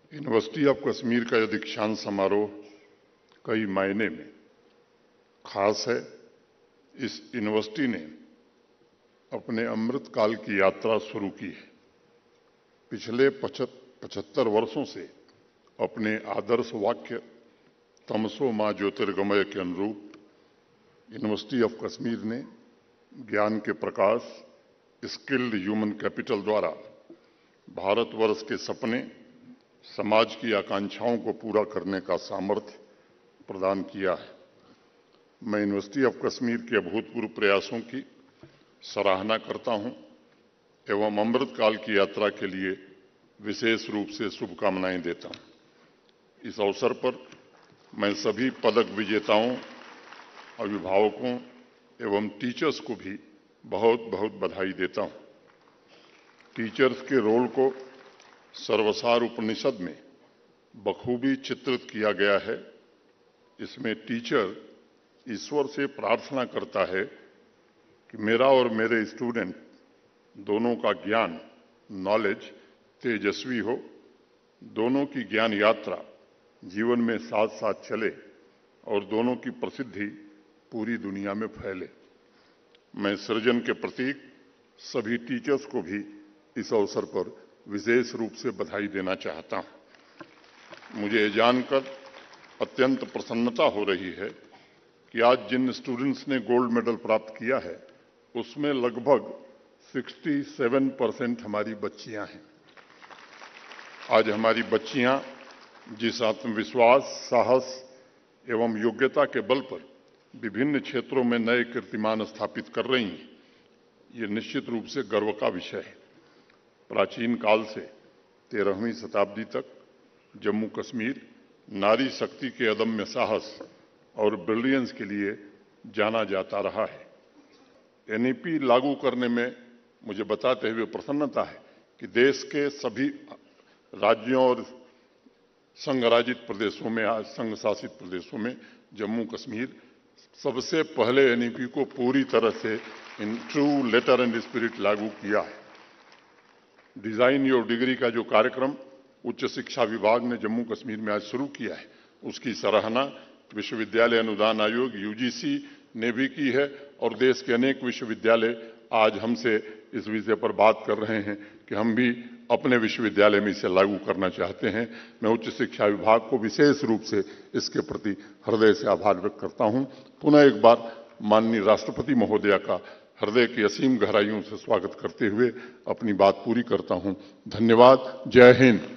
University of Kashmir का यह दीक्षांत समारोह कई मायने में खास है। इस यूनिवर्सिटी ने अपने अमृत काल की यात्रा शुरू की है। पिछले 75 वर्षों से अपने आदर्श वाक्य तमसो मां ज्योतिर्गमय के अनुरूप यूनिवर्सिटी ऑफ कश्मीर ने ज्ञान के प्रकाश, स्किल्ड ह्यूमन कैपिटल द्वारा भारतवर्ष के सपने, समाज की आकांक्षाओं को पूरा करने का सामर्थ्य प्रदान किया है। मैं यूनिवर्सिटी ऑफ कश्मीर के अभूतपूर्व प्रयासों की सराहना करता हूं एवं अमृत काल की यात्रा के लिए विशेष रूप से शुभकामनाएं देता हूं। इस अवसर पर मैं सभी पदक विजेताओं, अभिभावकों एवं टीचर्स को भी बहुत बहुत बधाई देता हूं। टीचर्स के रोल को सर्वसार उपनिषद में बखूबी चित्रित किया गया है। इसमें टीचर ईश्वर से प्रार्थना करता है कि मेरा और मेरे स्टूडेंट दोनों का ज्ञान, नॉलेज तेजस्वी हो, दोनों की ज्ञान यात्रा जीवन में साथ साथ चले और दोनों की प्रसिद्धि पूरी दुनिया में फैले। मैं सृजन के प्रतीक सभी टीचर्स को भी इस अवसर पर विशेष रूप से बधाई देना चाहता हूं। मुझे ये जानकर अत्यंत प्रसन्नता हो रही है कि आज जिन स्टूडेंट्स ने गोल्ड मेडल प्राप्त किया है उसमें लगभग 67% हमारी बच्चियां हैं। आज हमारी बच्चियां जिस आत्मविश्वास, साहस एवं योग्यता के बल पर विभिन्न क्षेत्रों में नए कीर्तिमान स्थापित कर रही हैं, ये निश्चित रूप से गर्व का विषय है। प्राचीन काल से 13वीं शताब्दी तक जम्मू कश्मीर नारी शक्ति के अदम्य साहस और ब्रिलियंस के लिए जाना जाता रहा है। एनईपी लागू करने में मुझे बताते हुए प्रसन्नता है कि देश के सभी राज्यों और संघराजित प्रदेशों में, आज संघ शासित प्रदेशों में जम्मू कश्मीर सबसे पहले एनईपी को पूरी तरह से in true letter and spirit लागू किया है। डिजाइन योर डिग्री का जो कार्यक्रम उच्च शिक्षा विभाग ने जम्मू कश्मीर में आज शुरू किया है, उसकी सराहना विश्वविद्यालय अनुदान आयोग यूजीसी ने भी की है और देश के अनेक विश्वविद्यालय आज हमसे इस विषय पर बात कर रहे हैं कि हम भी अपने विश्वविद्यालय में इसे लागू करना चाहते हैं। मैं उच्च शिक्षा विभाग को विशेष रूप से इसके प्रति हृदय से आभार व्यक्त करता हूं। पुनः एक बार माननीय राष्ट्रपति महोदया का हृदय की असीम गहराइयों से स्वागत करते हुए अपनी बात पूरी करता हूं। धन्यवाद। जय हिंद।